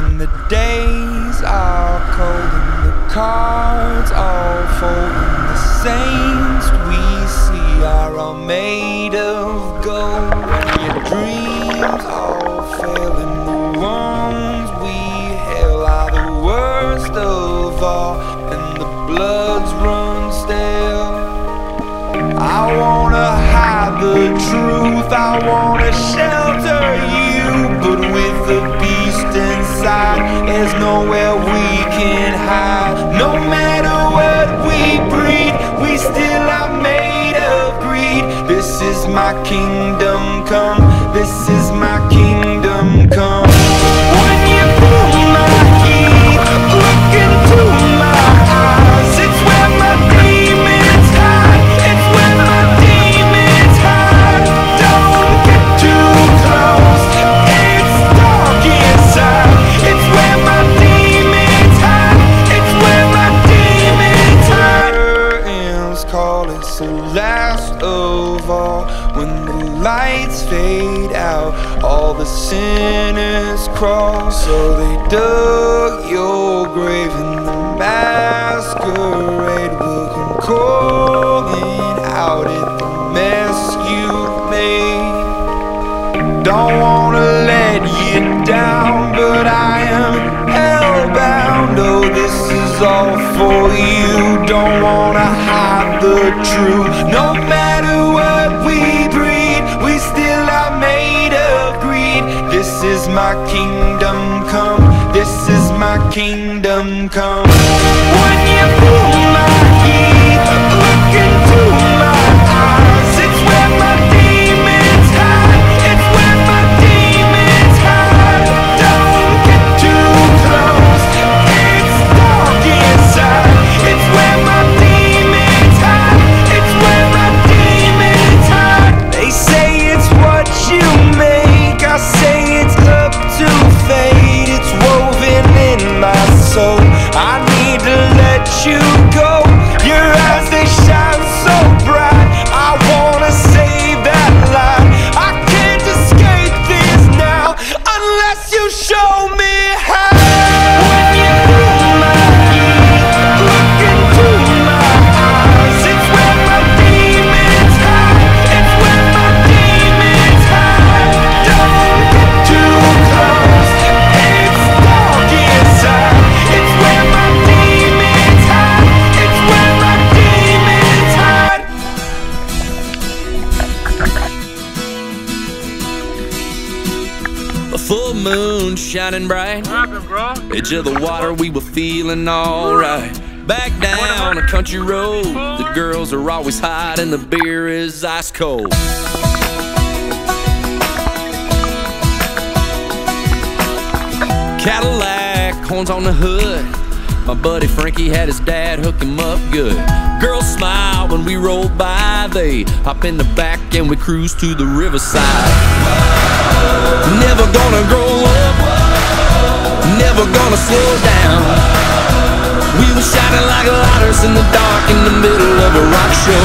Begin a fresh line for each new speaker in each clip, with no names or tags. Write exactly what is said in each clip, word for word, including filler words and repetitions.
When the days are cold and the cards all fold, and the saints we see are all made of gold. When your dreams all fail and the ones we hail are the worst of all, and the bloods run stale. I wanna hide the truth, I wanna shelter you, but with the beast inside, there's nowhere we can hide. No matter what we breed, we still are made of greed. This is my kingdom come, this is my kingdom come. When you pull my key, look into my eyes, it's where my demons hide, it's where my demons hide. Don't get too close, it's dark inside, it's where my demons hide, it's where my demons hide. Curtains call, it's the last of all. When the lights fade out, all the sinners crawl. So they dug your grave and the masquerade will come calling out at the mess you made. Don't wanna let you down, but I am hellbound. Oh, this is all for you. Don't wanna hide the truth. No matter what we breed, we still are made of greed. This is my kingdom come, this is my kingdom come. When you pull my key, look into my eyes, it's where my demons hide, it's where my demons hide. Don't get too close, it's dark inside, it's where my demons hide, it's where my demons hide. They say it's what you make, I say it's up to fate. It's woven in my soul, I need to let you go. Your eyes, they shine so bright, I wanna save that light. I can't escape this now unless you show me how. When you pull my key, look into my eyes, it's where my demons hide, it's where my demons hide. Don't get too close, it's dark inside, it's where my demons hide, it's where my demons hide.
A full moon shining bright, edge of the water, we were feeling alright. Back down a country road, the girls are always hot and the beer is ice cold. Cadillac, horns on the hood, my buddy Frankie had his dad hook him up good. Girls smile when we roll by, they hop in the back and we cruise to the riverside. Never gonna grow up, never gonna slow down. We were shining like lighters in the dark in the middle of a rock show.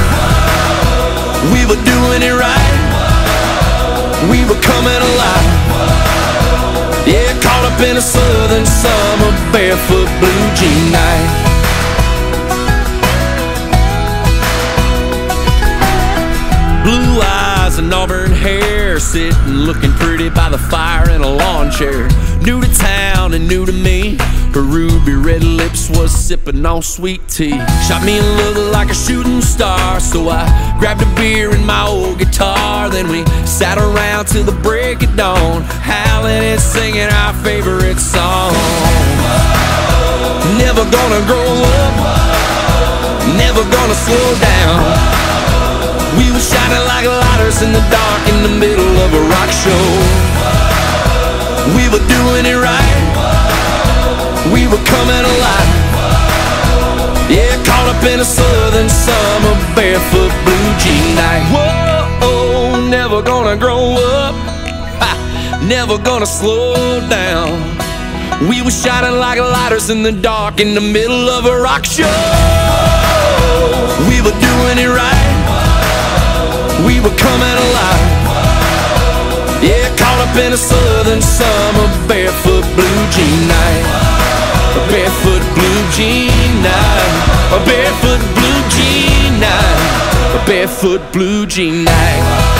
We were doing it right, we were coming alive. Yeah, caught up in a southern summer barefoot blue jean night. Blue eyes and auburn hair, sitting looking pretty by the fire in a lawn chair. New to town and new to me, her ruby red lips was sipping on sweet tea. Shot me a look like a shooting star, so I grabbed a beer and my old guitar. Then we sat around till the break of dawn, howling and singing our favorite song. Never gonna grow up, never gonna slow down. We were shining like lighters in the dark in the middle of a rock show. We were doing it right, we were coming alive. Yeah, caught up in a southern summer barefoot blue jean night. Whoa, never gonna grow up, ha, never gonna slow down. We were shining like lighters in the dark in the middle of a rock show. We were doing it right, we were coming alive. Yeah, caught up in a southern summer barefoot blue barefoot blue jean night, a barefoot blue jean night.